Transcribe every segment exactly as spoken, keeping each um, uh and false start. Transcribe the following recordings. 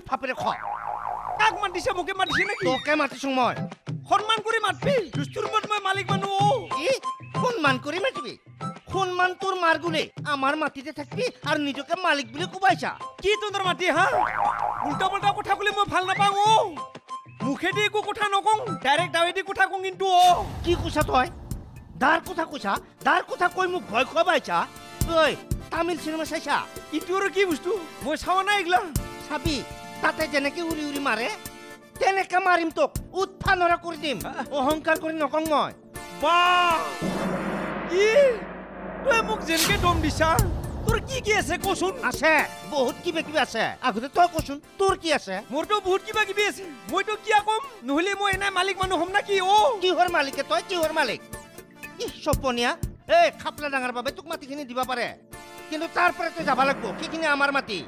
ফাপৰে খ কাক মাতিছে মোকে মাতিছে নেকি তোকে মাতিছো মই সন্মান কৰি মাতবি দুস্তুৰ মত মই মালিক মানুহ ও কি সন্মান কৰি মাতিবি সন্মান তোৰ মাৰ গুলে আমাৰ মাটিতে থাকবি আৰু নিজকে মালিক বুলি কোবাইছা কি তোৰ মাতি হা উল্টা পাল্টা কথা কলি মই ভাল নাপাওঁ ও মুখেদি একো কথা নকওঁ ডাইৰেক্ট দাৱেদি কথা কওঁ কিন্তু ও কি কৈছা তই দাৰ কথা কৈছা দাৰ কথা কৈ মোক ভয় খুৱাবাইছা ঐ তামিল চিনেমা চাইছা ইটো আৰু কি বস্তু মই চাৱা নাই এইগিলা চাবি তাতে যেনেকে উৰি উৰি মাৰে তেনেকে মাৰিম তোক উৎফা নৰা কৰি দিম অহংকাৰ কৰি নকওঁ মই বা ই তই মোক যেনেকে দম দিছা তোৰ কি কি আছে কচোন আছে বহুত কিবা কিবি আছে আগতে তই কচোন তোৰ কি আছে মোৰতো বহুত কিবা কিবি আছে মইতো কিয়া কম নহলে মই এনে মালিক মানুহ হম না কি ও কিহৰ মালিকে তই কিহৰ মালিক ই সপনীয়া এই খাপলা ডাঙৰ বাবে তোক মাটিখিনি দিব পাৰে কিন্তু তাৰ পৰা তই যাব লাগিব সেইখিনি আমাৰ মাটি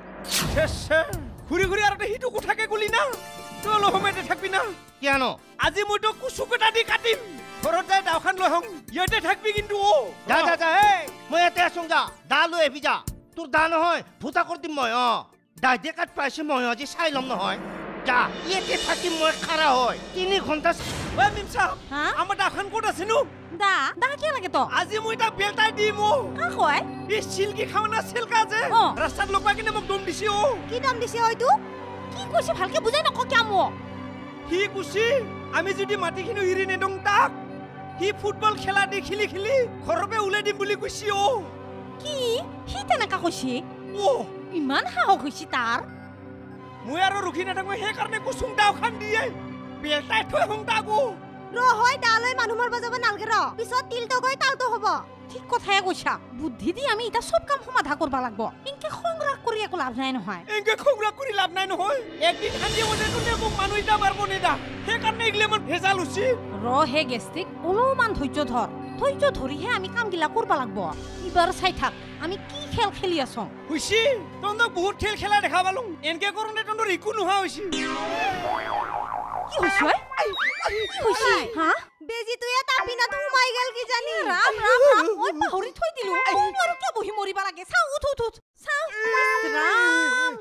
ঘূৰি ঘূৰি আৰু সিটো কথাকে গলি না তই অলপ সময়তে থাকবি না কিয়নো আজি মই তোক কুচু কেইটা দি কাটিম ঘৰত যাই দাওখান লৈ হওঁ ইয়াতে থাকবি কিন্তু ও যা যা যা এই মই ইয়াতে আছোং যা দা লৈ আহিবি যা তোৰ দা নহয় ভূতা কৰি দিম মই অ দাই দে কাট পাইছো মই আজি চাই ল'ম নহয় যা ইয়াতে থাকিম মই খাৰা হয় তিনি ঘণ্টা ঐ মিমছা আমাৰ দাওখান ক'ত আছে নো দা দা কি লাগে তো আজি মই তাক বেলটাই দিম ও কা কয় এই চিল্কি খাওনা চিল্কা যে ৰাস্তাত লগাই কিনে মোক দম দিছে ও কি দাম দিছে হয়তো কি কৈছে ভালকে বুজাই নক কিয়া মো কি কুছি আমি যদি মাটিখিনি হিৰি নেদং তাক সি ফুটবল খেলা দি খেলি খেলি ঘৰপে ওলাই দিম বুলি কৈছি ও কি সি তেনেকা কৈছে ও ইমান সাহস হৈছে তাৰ মই আৰু ৰখি নাথাকো সেইকাৰণে কুচুং দাওখান দিয়ে বেলটাই থৈ হং তাকো ৰ হয় দালৈ মানুহ মাৰব যাব নালগে ৰ পিছত তিলটো গৈ তালটো হ'ব ঠিক কথাই কৈছা বুদ্ধি দি আমি এটা সব কাম সমাধা কৰবা লাগব ইনকে সংগ্ৰহ কৰি একো লাভ নাই নহয় এংকে সংগ্ৰহ কৰি লাভ নাই নহয় একদিন হাঁজি মনে কোনে মোক মানুহ এটা মাৰব নেদা সেইকাৰণে এগলে মান ভেজাল হৈছে ৰ হে গেষ্টিক অলপমান ধৈৰ্য ধৰ ধৈৰ্য ধৰিহে আমি কামগিলা কৰবা লাগব ইবাৰ চাই থাক আমি কি খেল খেলি আছো হৈছে তন্দক বহুত খেল খেলা দেখা পালো এনকে কৰোঁতে তন্দৰ একো নোহোৱা হৈছে কি হৈছে হৈছে হা বেজি তুই তাপিনা ধুমাই গেল কি জানি ৰাম ৰাম ৰাম মই পাহৰি থৈ দিলো আৰু কি বহি মৰিবা লাগে চাও উঠ উঠ উঠ চাও ৰাম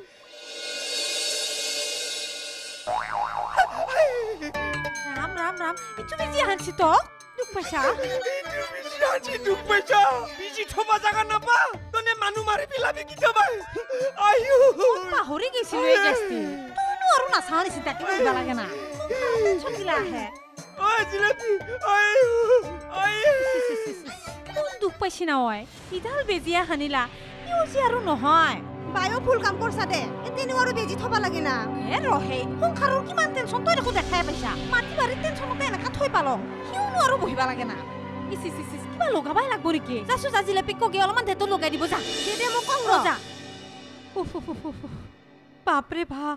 ৰাম ৰাম ৰাম ইটো বেজি হানছি তো দুখ পাইছা আজি দুখ পাইছা বিজি থবা জাগা নাপা তনে মানুহ মাৰি পেলাবি কি থবা আয়ো পাহৰি গৈছিলো এই গেছটি তুইনো আৰু নাচাও নিছি তাকে কৰিবা লাগে না চকিলা আহে ঐ জিলাপি আয়ো আয়ো কোন দুখ পাইছি না ঐ ইডাল বেজিয়া হানিলা ইউজি আৰু নহয় বায়ো ফুল কাম কৰছা দে এতেনো আৰু বেজি থবা লাগে না এ ৰহে সংসাৰৰ কিমান টেনচন তই দেখো দেখাই পাইছা মাটি বাৰী টেনচনতে এনেকা থৈ পালো কিয়নো আৰু বহিবা লাগে না ইস ইস ইস কিবা লগাবাই লাগব নেকি যাছো যা জিলাপি কগে অলপমান দেটো লগাই দিব যা দে দে মোক কং যা উফ উফ উফ বাপৰে বাপ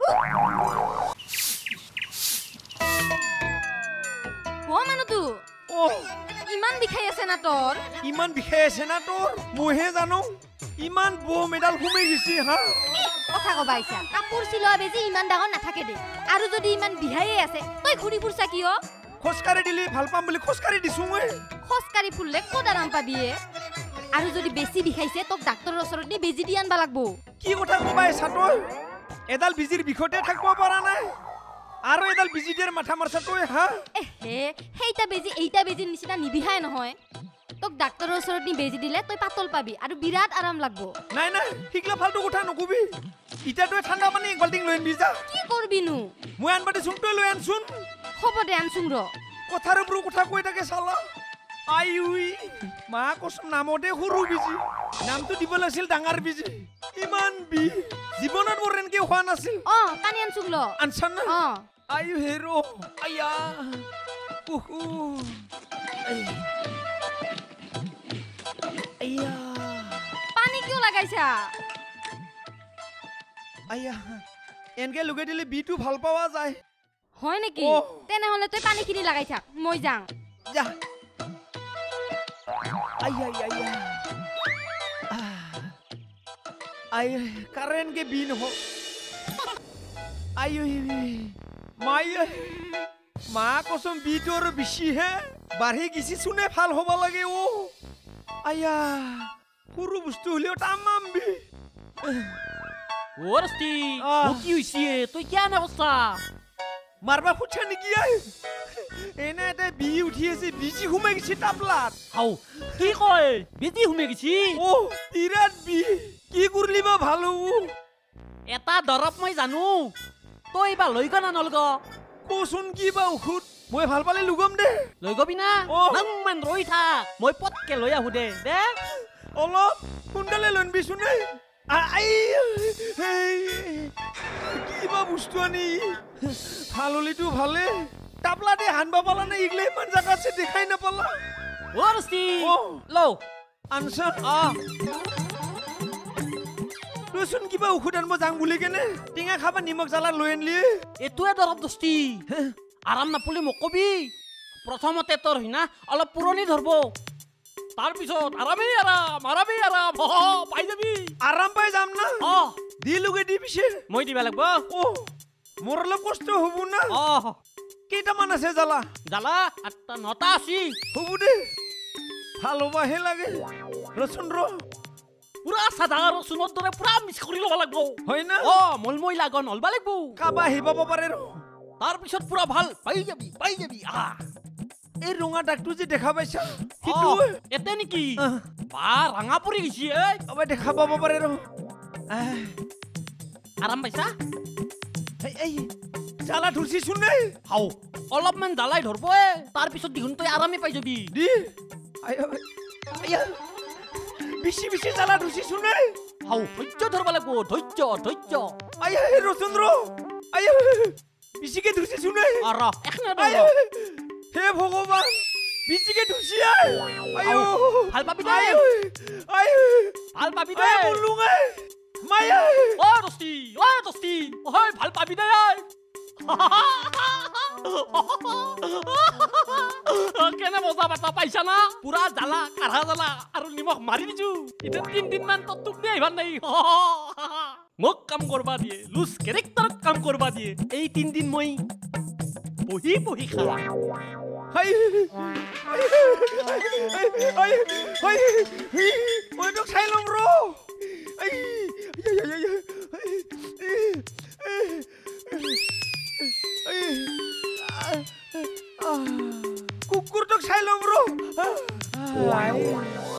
ও মানুটো ও ইমান বিষাই আছে না তোৰ ইমান বিষাই আছে না তোৰ মইহে জানো ইমান বো মেডাল ঘুমাই গেছি হা কথা কবা আইছা কাপোৰ চিলোৱা বেজি ইমান ডাঙৰ নাথাকে দে আৰু যদি ইমান বিহায়ে আছে তই ঘুৰি ফুৰছা কিয় খোজকাঢ়ি দিলি ভাল পাম বুলি খোজকাঢ়ি দিছো মই খোজকাঢ়ি ফুৰলে ক'ত আৰাম পাবিয়ে আৰু যদি বেছি বিষাইছে তোক ডাক্তৰৰ ওচৰত নি বেজি দি আনবা লাগব কি কথা কবাই ছাতই এডাল বিজিৰ বিষতে থাকিব পৰা নাই আৰু এডাল বিজিৰ মাথা মাৰছা তই হা এহে হেইটা বেজি এইটা বেজিৰ নিচিনা নিবিহাই নহয় তোক ডাক্তৰৰ ওচৰত নি বেজি দিলে তই পাতল পাবি আৰু বিৰাট আৰাম লাগব নাই নাই ঠিকলা ফালতু কথা নকবি ইটা তই ঠাণ্ডা পানী এক বাল্টিং লৈ আনবি যা কি কৰবিনো মই আনবা দিছোন তই লৈ আনচোন হ'ব দে আনচোন ৰ কথাৰ ওপৰত কথা কৈ থাকে চালা আইউই মা কসম নামতে সৰু বিজি নামটো দিব লাগিছিল ডাঙৰ বিজি ইমান বি জীৱনত মোৰ এনেকে হোৱা নাছিল অ পানী আনচোন ল আনছান না অ আইউ হেৰো আয়া উহু আয়া পানী কিয় লাগাইছা আয়া এনেকে লগাই দিলে বিটো ভাল পাৱা যায় হয় নেকি তেনেহলে তই পানী কিনি লাগাই থাক মই যাং যা আয়া আয়া আই কারেন্ট কে বিন हो আইও মাই মা কসম বিটোর বেশি হে বাঢ়ি গিছি শুনে ভাল হবা লাগে ও আয়া পুরো বস্তু হলেও তামাম বি ওরস্তি আহ। ও কি হইছে তুই কেন অবস্থা মারবা ফুটছে নেকি আই এনে এটা বি উঠি আছে বিজি ঘুমাই গেছি টাপলাত হাও কি কয় বেজি হুমে গেছি ও বিরাট বি কি করলি বা ভালো এটা দৰৱ মই জানো তই বা লৈ গনা নলগ কচোন কি বা ঔষধ মই ভাল পালে লুগম দে লৈ গবি না অ। নাংমান ৰৈ থাক মই পটকে লৈ আহো দে দে অলপ সোনকালে লনবিচোন নে আই কি বা বস্তু আনি ভাল হলিতো ভালে টাপলা দে হানবা পালা নে ইগলে ইমান জাগাত আছে দেখাই নাপালা ওরস্তি অ। লও আনছা অ তইচোন কিবা ঔষধ আনব যাং বুলি কেনে টেঙা খাবা নিমখ জ্বালা লৈ আনলি এটোৱে দৰৱ দস্তি আৰাম নাপালে মোক কবি প্ৰথমতে তোৰ হয় না অলপ পুৰণি ধৰব তাৰপিছত আৰামেই আৰাম আৰামেই আৰাম হ হ, পাই যাবি আৰাম পাই যাম না অ দিলোগে দি পিছে মই দিবা লাগব অ মোৰ অলপ কষ্ট হ'ব না অ কেইটামান আছে জ্বালা জ্বালা আঠটা নটা আছি হ'ব দে ভাল হ'বাহে লাগে ৰচোন ৰ পুৰা চাদা ৰচুনৰ দৰে পুৰা মিক্স কৰি ল'ব লাগব হয় না অ মলমৈ লাগন নলবা লাগব কাবা আহিব পাৰে ৰ তাৰপিছত পুৰা ভাল পাই যাবি পাই যাবি আহ এই ৰঙা দাগটো যে দেখা পাইছা অ, সেইটো এতে নেকি আহ, বা ৰাঙা পৰি গৈছি এ কাবা দেখা পাব পাৰে ৰ আহ, আৰাম পাইছা এই, এই জ্বালা ধৰছিচোন নে হাও অলপমান জ্বালাই ধৰব এ তাৰপিছত দেখোন তই আৰামে পাই যাবি দি আই, আই, আইয়া, বেছি বেছি জ্বালা ধৰছিচোন নে হাও ধৈৰ্য ধৰব লাগব ধৈৰ্য ধৈৰ্য আই আই ৰচোন ৰ আই আই, বেছিকে ধৰছিচোন নে অ ৰ এখনে আই, ধৰ আই, হে ভগৱান বেছিকে ধৰছি আই আইও ভাল পাবি দে। আই আই ভাল পাবি দে আই বলুং আই মাই আই অ দস্তি অ দস্তি হয় ভাল পাবি দে আই কেনে মজা পাতা পাইছা না পুৰা জ্বালা কাঢ়া জ্বালা আৰু নিমখ মাৰি দিছো এতিয়া তিনদিন মান তত তোক দিয়ে আহিবাৰ নাই মোক কাম কৰবা দিয়ে লুজ কেৰেক্টাৰত কাম কৰবা দিয়ে এই তিনদিন মই বহি বহি খালা আই আই আই আই মই তোক চাই ল'ম ৰ